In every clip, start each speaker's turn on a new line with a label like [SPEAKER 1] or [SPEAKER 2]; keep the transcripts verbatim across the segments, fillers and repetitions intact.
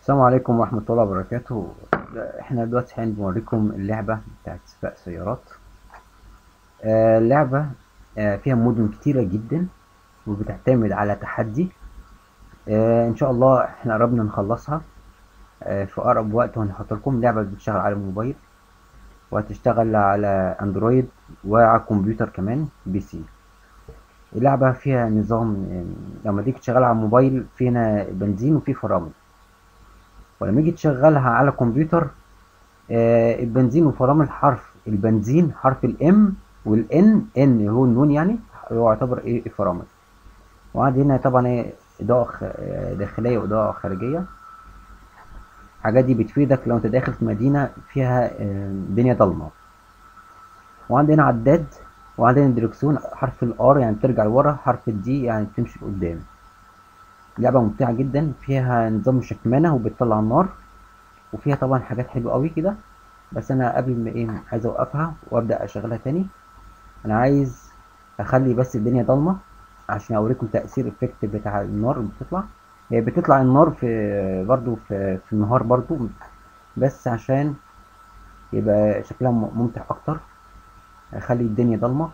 [SPEAKER 1] السلام عليكم ورحمة الله وبركاته. احنا دلوقتي هنوريكم اللعبة بتاعت سباق سيارات. آه، اللعبة آه، فيها مدن كتيرة جدا وبتعتمد على تحدي. آه، ان شاء الله احنا قربنا نخلصها آه، في اقرب وقت، وهنحط لكم لعبة بتشتغل على الموبايل وهتشتغل على اندرويد وعلى الكمبيوتر كمان بي سي. اللعبة فيها نظام، آه، لما تيجي تشغلها على الموبايل في هنا بنزين وفي فرامل، ولما تيجي تشغلها على كمبيوتر آه، البنزين وفرامل حرف البنزين حرف الام، والان ان هو النون يعني، هو يعتبر ايه الفرامل. وعندي هنا طبعا ايه اضاءة خ- آه، داخلية واضاءة خارجية. الحاجات دي بتفيدك لو انت داخل في مدينة فيها آه، الدنيا ضلمة. وعندنا عداد، وعندنا دركسيون حرف الار يعني بترجع لورا، حرف الدي يعني بتمشي لقدام. لعبة ممتعة جدا، فيها نظام شكمانة وبتطلع النار، وفيها طبعا حاجات حلوة قوي كده. بس انا قبل ما ايه عايز اوقفها وابدا اشغلها تاني. انا عايز اخلي بس الدنيا ضلمه عشان اوريكم تاثير الافكت بتاع النار اللي بتطلع. هي بتطلع النار في برضو في, في النهار برضو، بس عشان يبقى شكلها م- ممتع اكتر اخلي الدنيا ضلمه.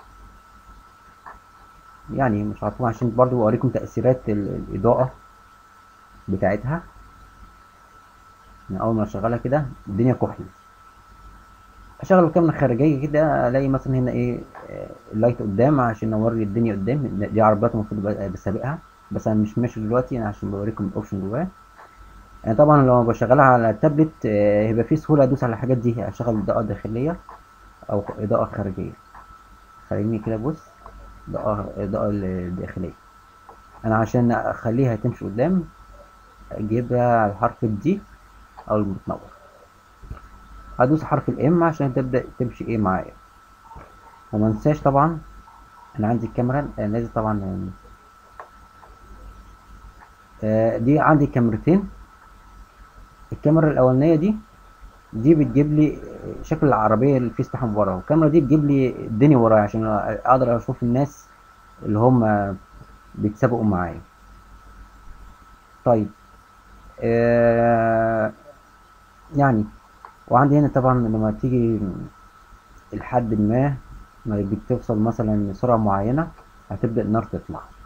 [SPEAKER 1] يعني مش عارفين، عشان برضو اوريكم تاثيرات ال- الاضاءه بتاعتها. يعني اول ما اشغلها كده الدنيا كحل. اشغل الكاميرا الخارجيه كده الاقي مثلا هنا ايه آه، اللايت قدام عشان اوري الدنيا قدام. دي عربيات المفروض ب- بسابقها، بس انا مش ماشي دلوقتي انا عشان بوريكم الاوبشن جواه. يعني طبعا لو بشغلها على التابلت آه، هيبقى فيه سهوله ادوس على الحاجات دي، اشغل اضاءه داخليه او اضاءه خارجيه. خليني كده بص، اضاءه اضاءه داخليه. انا عشان اخليها تمشي قدام اجيبها على حرف الدي او المتنور، هدوس حرف الام عشان تبدا تمشي ايه معايا. وما انساش طبعا انا عندي الكاميرا آه، لازم طبعا آه، دي عندي كاميرتين. الكاميرا الاولانيه دي دي بتجيب لي شكل العربيه اللي فيه ازدحام ورا، والكاميرا دي بتجيب لي الدنيا ورايا عشان اقدر اشوف الناس اللي هم بيتسابقوا معايا. طيب آه يعني، وعندي هنا طبعا لما تيجي لحد ما ما بتوصل مثلا لسرعه معينه هتبدا النار تطلع.